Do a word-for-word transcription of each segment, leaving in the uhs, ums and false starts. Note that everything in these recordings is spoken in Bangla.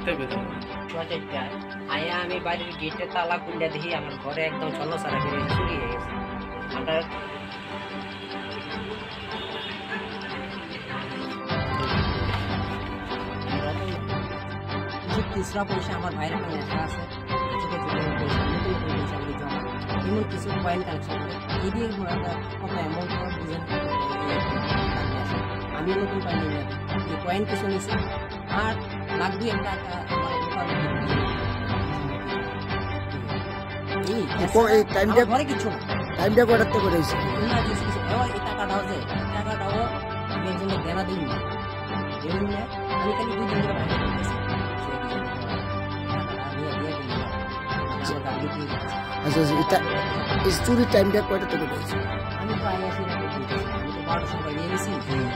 কয়টা বেজে? সোয়া চারটায় আয়া আমি বাড়ির গেটের তালা খুলে দেখি আমার ঘরে একদম ছন্নছাড়া বেরিয়ে চুরি হয়ে গেছে। আমরা খুচরা পয়সা আমার ভাইয়ের একটা নেশা আছে, ছোটো ছোটো পয়সা নতুন নতুন পয়সাগুলি জমা, এমন কিছু কয়েন কালেকশন করে এই দিয়ে একটা কথা এমন করে বুঝেন আমি নতুন কয়েন নিয়ে এই কয়েন কিছু নিয়েছি আর লাখ দুই একটা আমার এই টাইমটা ঘরে কিছু না টাইমটা কটার থেকে করেছি ইমার্জেন্সি কিছু এবার এই টাকাটাও যে টাকাটাও আমি একজনের দেনা দিই না দিই না আমি খালি দুই দিন ধরে বাইরে করতেছি আচ্ছা এটা এই চুরির টাইমটা কয়টা থেকে করেছি? আমি তো আইয়াছি না আমি তো বারোটার সময় নিয়ে গেছি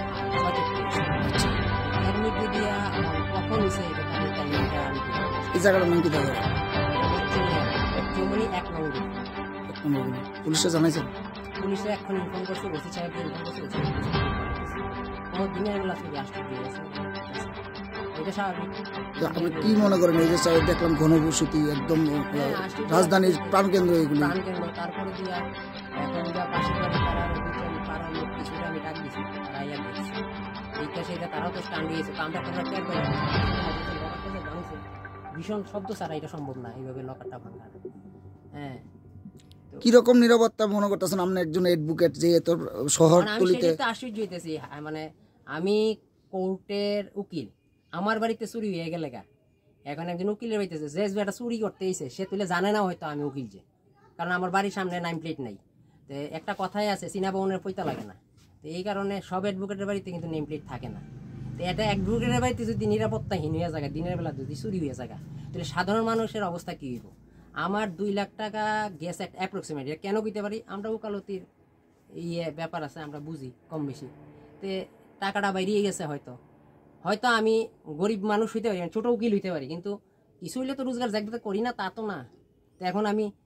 এর মধ্যে দিয়া কখন হয়েছে এটা আমি টাইমটা আমি এই জায়গাটার নাম কি থাকে? চৌমনি এক নম্বর পুলিশে জানাইছেন? পুলিশে এখন ইনফর্ম করছে, ওসি সাহেবকে ইনফর্ম করছে, ও দিনের বেলা ছবি আসতে দিয়েছে এটা স্বাভাবিক। আপনি কি মনে করেন এই যে দেখলাম ঘনবসতি একদম রাজধানীর প্রাণকেন্দ্র এগুলি প্রাণকেন্দ্র তারপরে দিয়া এখন যা পাশে পাশে তারা পাড়ার লোক কিছুটা আমি ডাক দিচ্ছি তারা ইয়া দেখছি এইটা সেটা তারাও তো স্ট্যান্ড দিয়েছে তো আমরা তোমরা টের পাই ভাঙছে ভীষণ শব্দ ছাড়া এটা সম্ভব না এইভাবে লকারটা ভাঙা। হ্যাঁ কিরকম নিরাপত্তা মনে করতেছেন আপনি একজন অ্যাডভোকেট যে এত শহর তুলিতে? আমি আশ্চর্য হইতেছি মানে আমি কোর্টের উকিল আমার বাড়িতে চুরি হয়ে গেলে গা এখন একজন উকিলের বাড়িতেছে যে একটা চুরি করতে এসে সে তুলে জানে না হয়তো আমি উকিল যে কারণ আমার বাড়ির সামনে নাইম প্লেট নাই তো একটা কথাই আছে চীনা ভবনের পয়তা লাগে না তো এই কারণে সব অ্যাডভোকেটের বাড়িতে কিন্তু নেম প্লেট থাকে না তো এটা অ্যাডভোকেটের বাড়িতে যদি নিরাপত্তাহীন হয়ে যায় দিনের বেলা যদি চুরি হয়ে যায় তাহলে সাধারণ মানুষের অবস্থা কী হইব? আমার দুই লাখ টাকা গ্যাস একটা অ্যাপ্রক্সিমেট কেন দিতে পারি আমরা ওকালতির ইয়ে ব্যাপার আছে আমরা বুঝি কম বেশি তো টাকাটা বাইরিয়ে গেছে হয়তো হয়তো আমি গরিব মানুষ হইতে পারি ছোটো উকিল হইতে পারি কিন্তু কিছু হইলে তো রোজগার জায়গাতে করি না তা তো না তো এখন আমি